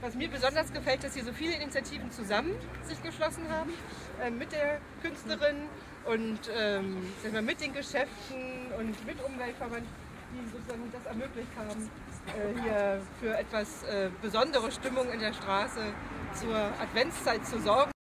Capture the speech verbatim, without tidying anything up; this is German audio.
was mir besonders gefällt, dass hier so viele Initiativen zusammen sich geschlossen haben, äh, mit der Künstlerin und ähm, sag mal, mit den Geschäften und mit Umweltverband, die sozusagen das ermöglicht haben, äh, hier für etwas äh, besondere Stimmung in der Straße zur Adventszeit zu sorgen.